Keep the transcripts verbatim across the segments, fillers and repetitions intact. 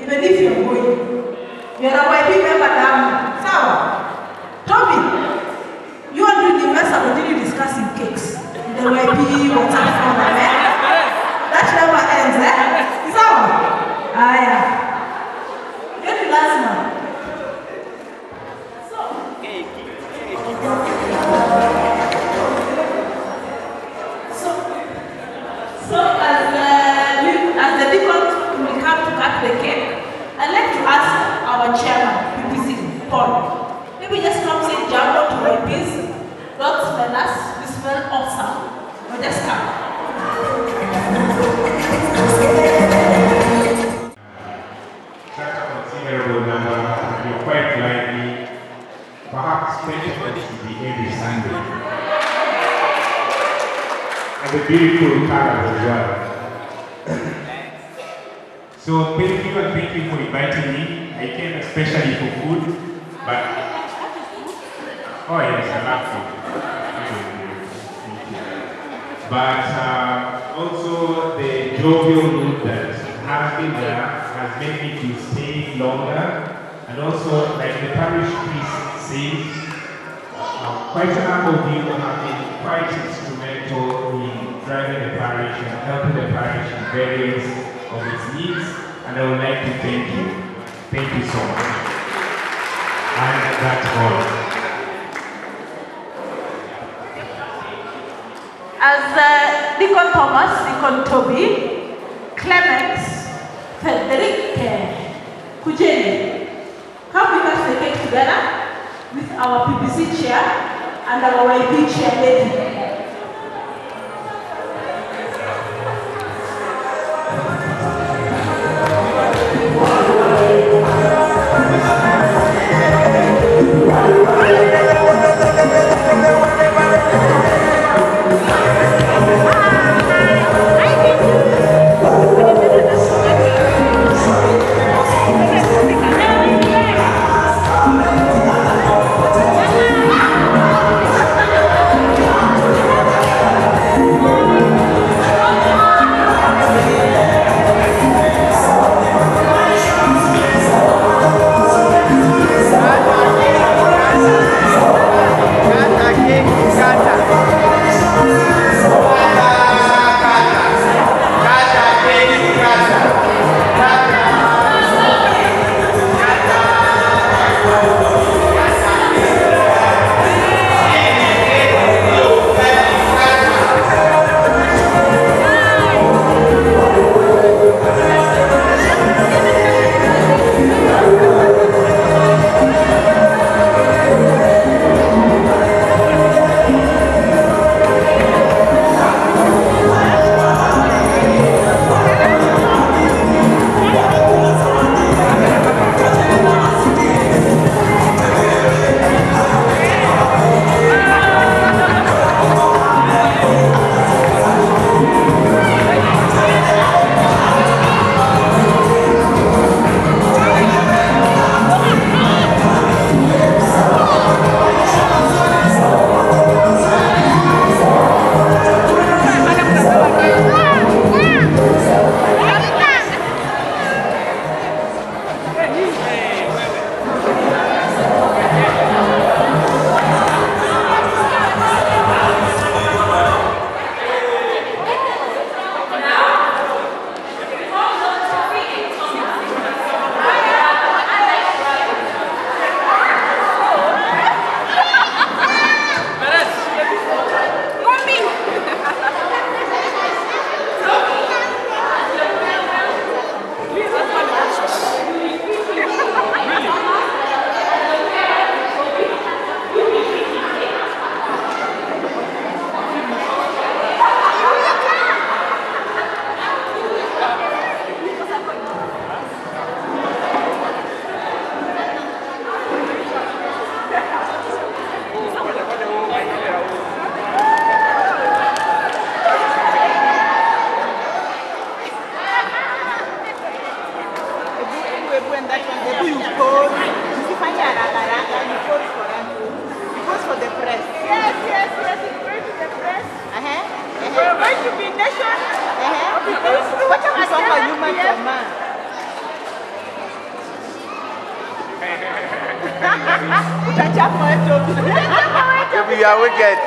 even if you're going. You're a Y P member down. So, Toby, you and the university continue discussing cakes. The Y P, what's up for them, eh? That never ends, eh? So, ah, yeah. Get the last one. So, cake. So, so as the, as the deacon will come to cut the cake, I'd like to ask our chairman, P P C, Paul. Maybe just come say jump up to Y Ps, don't smell us, we smell awesome. Or just come. Such a considerable number, you're quite likely, perhaps Pentecost to be every Sunday. And the beautiful colors as well. So thank you and thank you for inviting me. I came especially for food, but oh yes, I love food. Thank you. But uh, also the jovial mood that has been there has made me to stay longer, and also like the parish priest says, uh, quite a number of you have been quite instrumental in driving the parish and helping the parish in various of its needs, and I would like to thank you. Thank you so much. And that's all. As uh, Deacon Thomas, Deacon Toby, Clemens, Frederick, Kujeni, come we cut the cake together with our P P C chair and our Y P chair lady. What am I talking about? You man, man. You are wicked.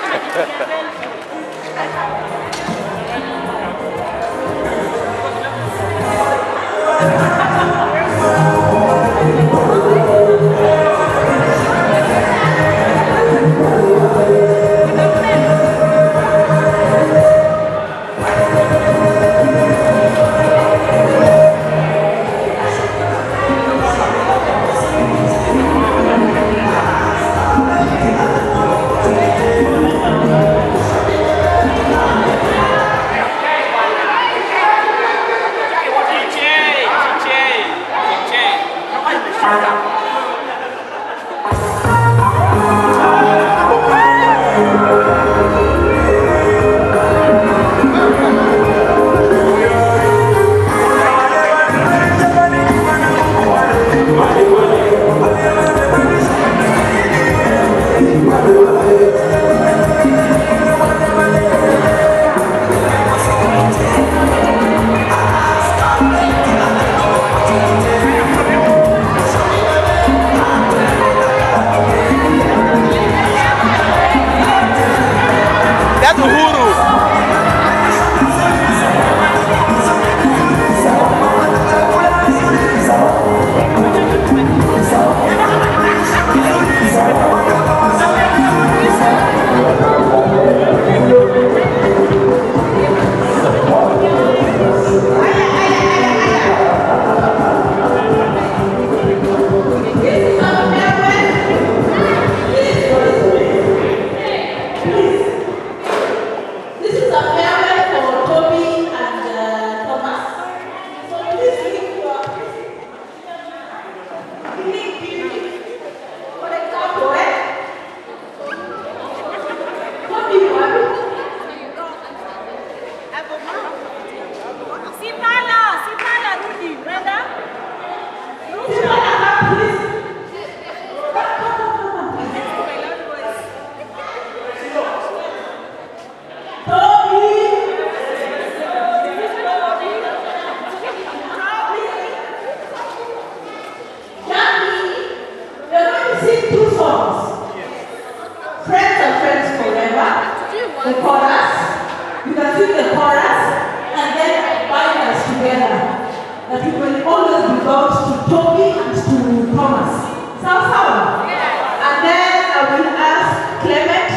The chorus, you can sing the chorus and then bind us together. That we will always be bound to Toby and to Thomas. Sound sound? Yeah. And then I will ask Clement,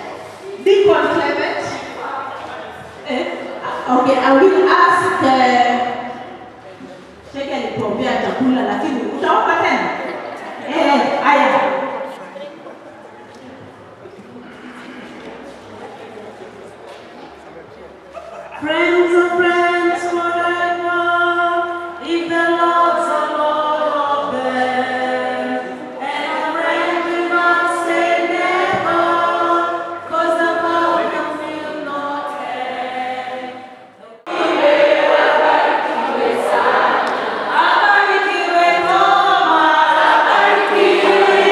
Deacon Clement. Eh? Okay, I will ask Sheke nikuambia chakula lakini utaomba tena? Eh, aya. Friends of friends forever, if the Lord's a Lord of them, and a friend will not say never, cause the mountain will not end. Abarikiwe Thomas, abarikiwe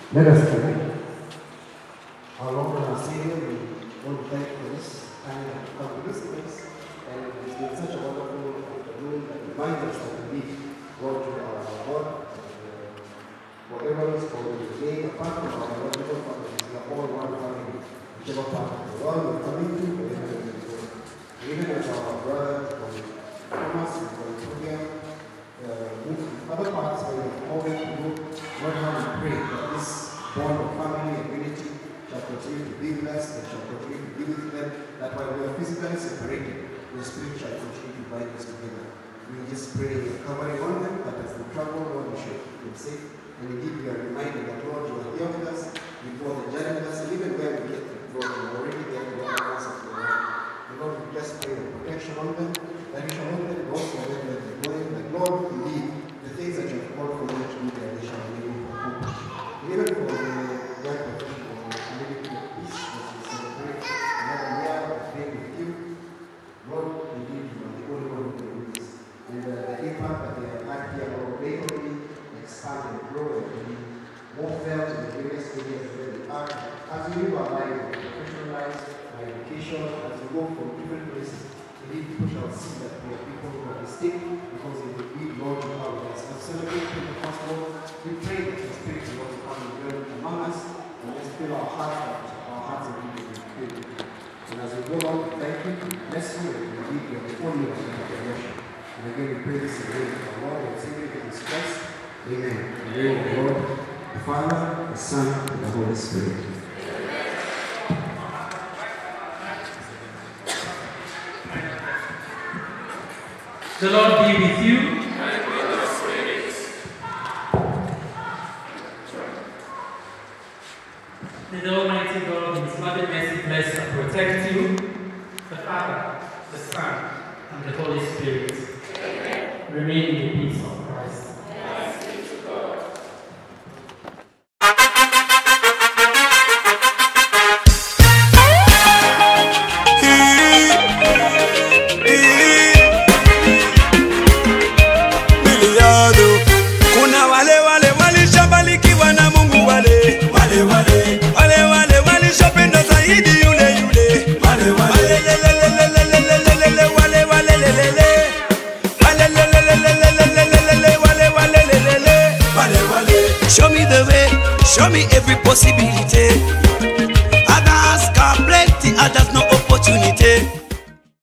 Let us pray. Our Lord and our Savior, we want to thank you for this time that we come to this place. And it's been such a wonderful afternoon that reminds us that indeed, Lord, you are our God. Whatever is for the day, apart from our biological families, we are all one family. Whichever part of the world we're coming to, wherever we go. Even as our brothers from Thomas and from Korea, uh, move to other parts where we are calling to go, Lord, how we pray that this bond of family and unity shall continue to be with us and shall continue to be with them, that while we are physically separated, the Spirit shall continue to bind us together. We just pray a covering on them, that as they travel, Lord, we should be safe. And indeed, we are reminded that, Lord, you are here with us, before the journey with us, and even where we get to, Lord, you are already there to help us of the Lord. And Lord, we just pray the protection on them, that you shall open the doors for them where they're going, that, Lord, indeed, the things that you have called for them to do there, they shall be able to accomplish. Even for the work of people, the community of peace, as we celebrate another year of being with you, Lord, indeed, you are the only one who can do this. And uh, the impact that they have had here, Lord, may expand and grow and be more felt in the various areas where we are. As we live our lives, professional lives, our education, as we go from different places, we need people shall see that we are people who are distinct because they will be Lord in our lives. As we celebrate Pentecost, Lord, we pray that your Spirit will also come and dwell among us and let's fill our hearts up, our hearts and people will be filled with you. And as we go on, thank you, bless you, and indeed you are the only one who can worship. And again, we pray this in the name of our Lord and Savior Jesus Christ. Amen. In the name of the Lord, the Father, the Son, and the Holy Spirit. The Lord be with you. And with your spirit. May the Almighty God, in His loving mercy, bless and protect you, the Father, the Son, and the Holy Spirit. Amen. Remain in the peace of Christ. Show me the way, show me every possibility. Others got plenty, others no opportunity.